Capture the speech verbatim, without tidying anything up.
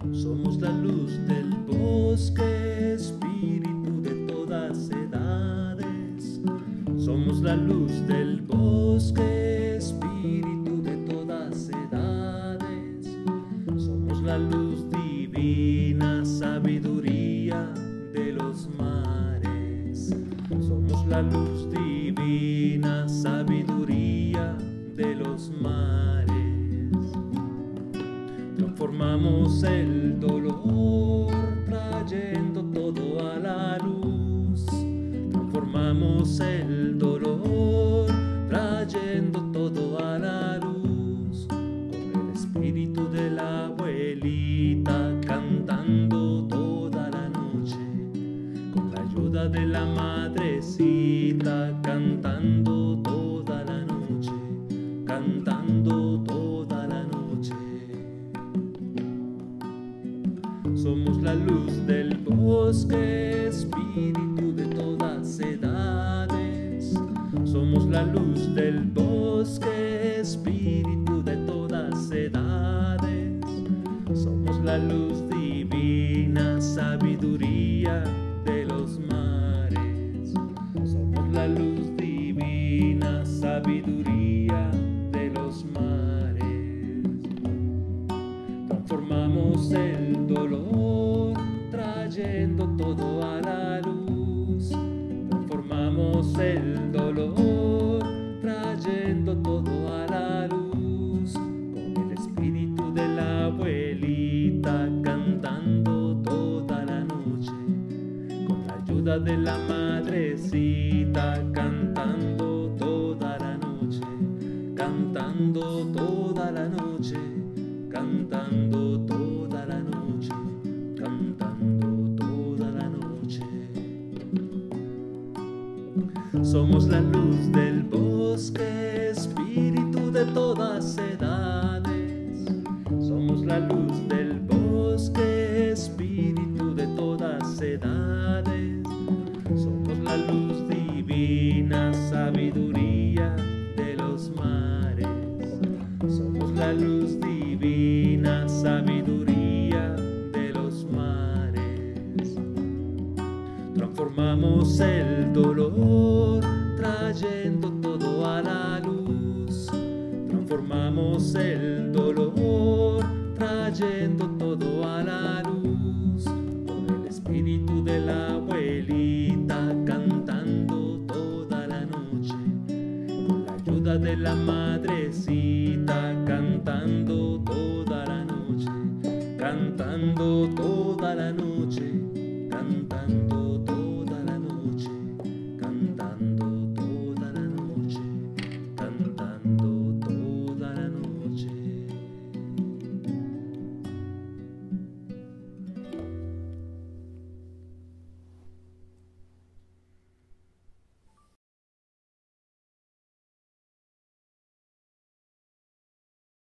Somos la luz del bosque, espíritu de todas edades. Somos la luz del bosque, espíritu de todas edades. Somos la luz divina, sabiduría de los mares. Somos la luz divina, sabiduría de los mares. Transformamos el dolor, trayendo todo a la luz. Transformamos el dolor, trayendo todo a la luz. Con el espíritu de la abuelita, cantando toda la noche. Con la ayuda de la madrecita, cantando toda la noche. Cantando toda la noche. Somos la luz del bosque, espíritu de todas edades. Somos la luz del bosque, espíritu de todas edades. Somos la luz divina, sabiduría de los mares. Somos la luz divina, sabiduría de los mares. Transformamos el dolor, trayendo todo a la luz. Transformamos el dolor, trayendo todo a la luz. Con el espíritu de la abuelita, cantando toda la noche. Con la ayuda de la madrecita, cantando toda la noche. Cantando toda la noche. Cantando toda la noche, cantando toda la noche. Somos la luz del bosque, espíritu de todas edades. Somos la luz del bosque, espíritu de todas edades. Somos la luz divina, sabiduría de los mares. Somos la luz divina, sabiduría de los mares. Transformamos el dolor, trayendo todo a la luz. Transformamos el dolor, trayendo todo a la luz. Con el espíritu de la abuelita, cantando toda la noche. Con la ayuda de la madrecita, cantando toda la noche. Cantando toda la noche.